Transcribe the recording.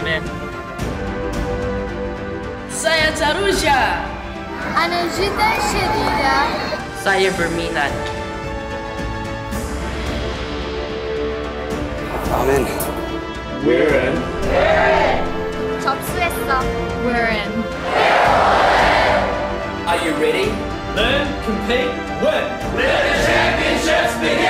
Amin. Saya Tarusha. أنا جدا شديدة. Saya berminat. Amin. We're in. 접수했어. We're in. Are you ready? Learn, compete, win. Let the championships begin.